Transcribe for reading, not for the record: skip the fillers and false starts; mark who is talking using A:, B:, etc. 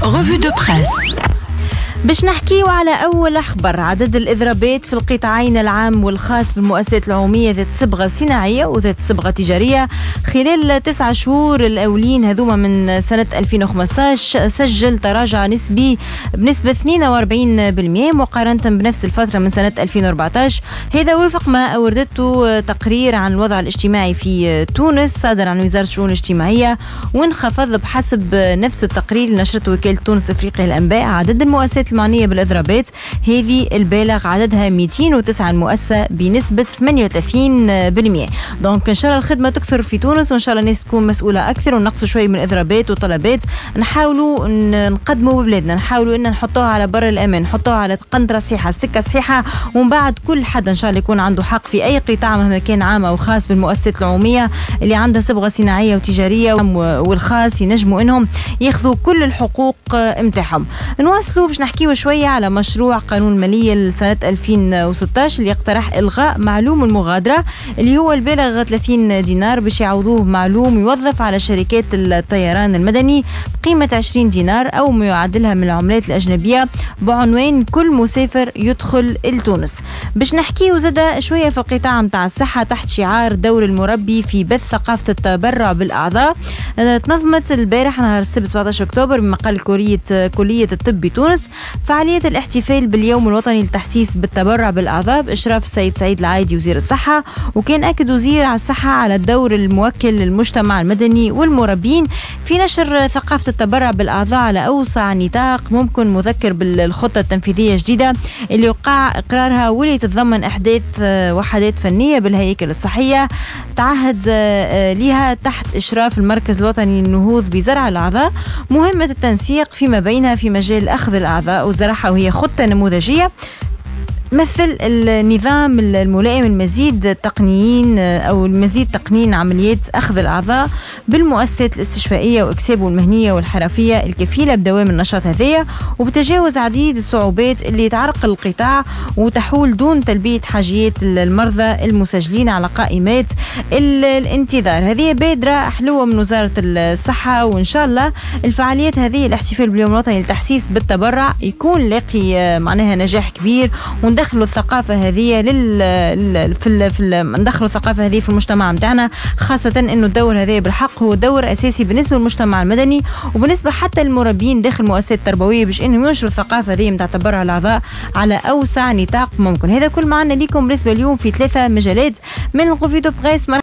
A: Revue de presse.
B: باش نحكيو على أول أخبار عدد الإضرابات في القطاعين العام والخاص بالمؤسسات العمومية ذات صبغة صناعية وذات صبغة تجارية خلال 9 شهور الأولين هذوما من سنة 2015 سجل تراجع نسبي بنسبة 42% مقارنة بنفس الفترة من سنة 2014. هذا وفق ما أوردته تقرير عن الوضع الاجتماعي في تونس صادر عن وزارة الشؤون الاجتماعية، وانخفض بحسب نفس التقرير اللي نشرته وكالة تونس أفريقيا الأنباء عدد المؤسسات المعنية بالإضرابات، هذه البالغ عددها 209 مؤسسة بنسبة 38%. دونك إن شاء الله الخدمة تكثر في تونس، وإن شاء الله الناس تكون مسؤولة أكثر، ونقصوا شوي من الإضرابات وطلبات، نحاولوا نقدموا ببلادنا، نحاولوا إن نحطوها على بر الأمان، نحطوها على قنطرة صحيحة، سكة صحيحة، ومن بعد كل حد إن شاء الله يكون عنده حق في أي قطاع مهما كان عام أو خاص بالمؤسسات العمومية اللي عندها صبغة صناعية وتجارية والخاص ينجموا إنهم ياخذوا كل الحقوق متاعهم. نواصلوا باش نحكيوا شوية على مشروع قانون مالية لسنة 2016 اللي يقترح إلغاء معلوم المغادرة اللي هو البالغ 30 دينار باش يعوضوه معلوم يوظف على شركات الطيران المدني بقيمة 20 دينار أو ما يعادلها من العملات الأجنبية بعنوان كل مسافر يدخل لتونس. باش نحكيوا زادة شوية في القطاع متاع الصحة تحت شعار دور المربي في بث ثقافة التبرع بالأعضاء. تنظمت البارح نهار السبت 17 أكتوبر بمقر كلية الطب بتونس فعالية الاحتفال باليوم الوطني للتحسيس بالتبرع بالأعضاء بإشراف السيد سعيد العايدي وزير الصحة، وكان أكد وزير الصحة على الدور الموكل للمجتمع المدني والمربين في نشر ثقافة التبرع بالأعضاء على أوسع نطاق ممكن، مذكر بالخطة التنفيذية الجديدة اللي وقع إقرارها واللي تتضمن إحداث وحدات فنية بالهياكل الصحية تعهد لها تحت إشراف المركز الوطني للنهوض بزرع الأعضاء مهمة التنسيق فيما بينها في مجال أخذ الأعضاء وزرعها، وهي خطة نموذجية مثل النظام الملائم المزيد تقنين أو المزيد تقنين عمليات أخذ الأعضاء بالمؤسسات الاستشفائية وإكسابه المهنية والحرفية الكفيلة بدوام النشاط هذية، وبتجاوز عديد الصعوبات اللي تعرقل القطاع وتحول دون تلبية حاجيات المرضى المسجلين على قائمات الانتظار. هذه بادرة حلوة من وزارة الصحة، وإن شاء الله الفعاليات هذه الاحتفال باليوم الوطني للتحسيس بالتبرع يكون لاقي معناها نجاح كبير، وندخلوا الثقافة هذه ندخلوا الثقافة هذه في المجتمع متاعنا، خاصة إنه الدور هذا بالحق هو دور أساسي بالنسبة للمجتمع المدني وبالنسبة حتى المربين داخل المؤسسات التربوية باش إنهم ينشروا الثقافة هذه متاع تبرع الأعضاء على أوسع نطاق ممكن. هذا كل معنا لكم بالنسبة اليوم في 3 مجالات من الريفيو دو بريس.